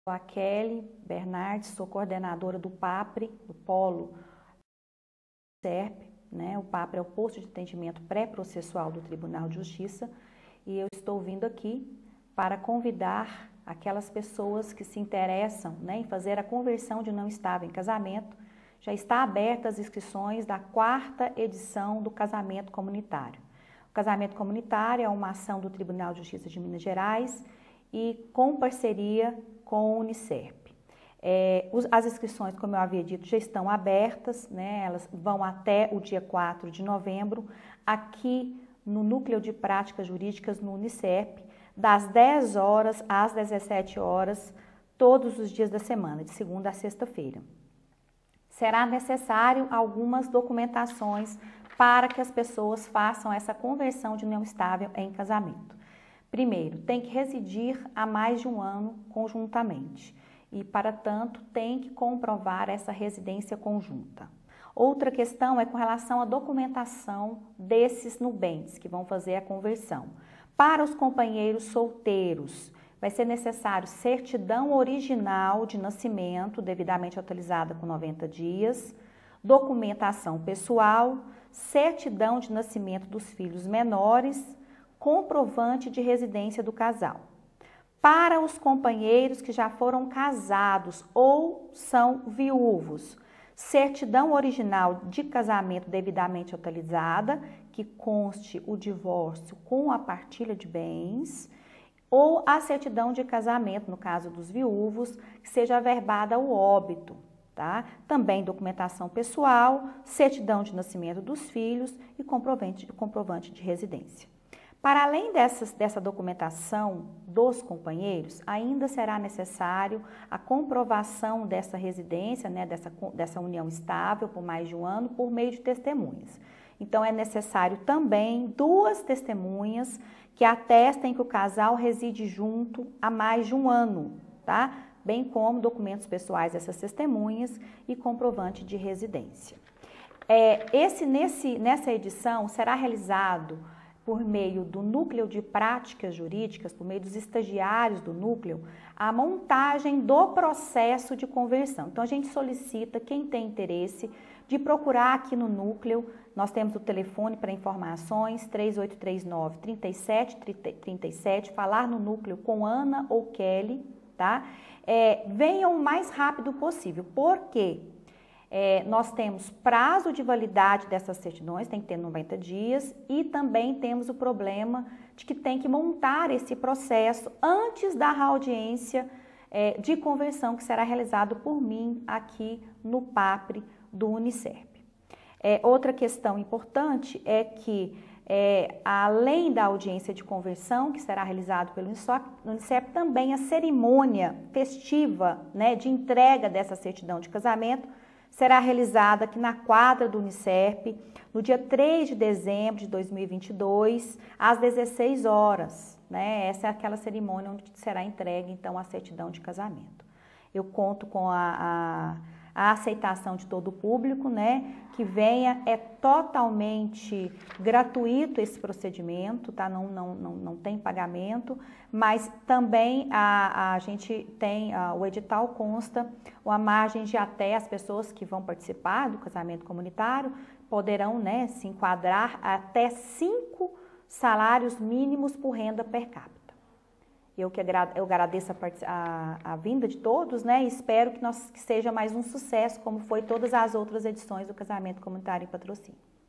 Sou a Kelly Bernardes, sou coordenadora do PAPRE, do Polo SERP, né? O PAPRE é o Posto de Atendimento Pré-Processual do Tribunal de Justiça, e eu estou vindo aqui para convidar aquelas pessoas que se interessam, né, em fazer a conversão de não estável em casamento. Já está aberta as inscrições da 4ª edição do Casamento Comunitário. O Casamento Comunitário é uma ação do Tribunal de Justiça de Minas Gerais e com parceria com o Unicerp. As inscrições, como eu havia dito, já estão abertas, né? Elas vão até o dia 4 de novembro, aqui no Núcleo de Práticas Jurídicas, no Unicerp, das 10 horas às 17 horas, todos os dias da semana, de segunda a sexta-feira. Será necessário algumas documentações para que as pessoas façam essa conversão de união estável em casamento. Primeiro, tem que residir há mais de um ano conjuntamente e, para tanto, tem que comprovar essa residência conjunta. Outra questão é com relação à documentação desses nubentes que vão fazer a conversão. Para os companheiros solteiros, vai ser necessário certidão original de nascimento, devidamente atualizada com 90 dias, documentação pessoal, certidão de nascimento dos filhos menores, comprovante de residência do casal. Para os companheiros que já foram casados ou são viúvos, certidão original de casamento devidamente atualizada, que conste o divórcio com a partilha de bens, ou a certidão de casamento, no caso dos viúvos, que seja averbada o óbito, tá? Também documentação pessoal, certidão de nascimento dos filhos e comprovante de residência. Para além dessa documentação dos companheiros, ainda será necessário a comprovação dessa residência, né, dessa união estável por mais de um ano, por meio de testemunhas. Então, é necessário também 2 testemunhas que atestem que o casal reside junto há mais de um ano, tá? Bem como documentos pessoais dessas testemunhas e comprovante de residência. Nessa edição será realizado por meio do Núcleo de Práticas Jurídicas, por meio dos estagiários do núcleo, a montagem do processo de conversão. Então, a gente solicita, quem tem interesse, de procurar aqui no núcleo. Nós temos o telefone para informações, 3839-3737, falar no núcleo com Ana ou Kelly, tá? Venham o mais rápido possível, porque nós temos prazo de validade dessas certidões, tem que ter 90 dias, e também temos o problema de que tem que montar esse processo antes da audiência de conversão que será realizado por mim aqui no PAPRE do Unicerp. Outra questão importante é que, além da audiência de conversão, que será realizada pelo Unicerp, também a cerimônia festiva, né, de entrega dessa certidão de casamento será realizada aqui na quadra do Unicerp, no dia 3 de dezembro de 2022, às 16 horas. Né? Essa é aquela cerimônia onde será entregue, então, a certidão de casamento. Eu conto com a aceitação de todo o público, né? Que venha, é totalmente gratuito esse procedimento, tá? Não tem pagamento, mas também a gente tem, o edital consta uma margem de até as pessoas que vão participar do casamento comunitário poderão, né, se enquadrar até 5 salários mínimos por renda per capita. Eu agradeço a vinda de todos, né, e espero que seja mais um sucesso, como foi todas as outras edições do Casamento Comunitário em Patrocínio.